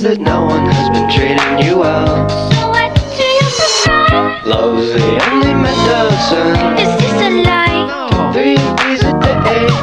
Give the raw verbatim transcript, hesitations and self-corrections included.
that no one has been treating you well. So what do you prefer? Love's the only medicine. Is this a lie? Three bees a day.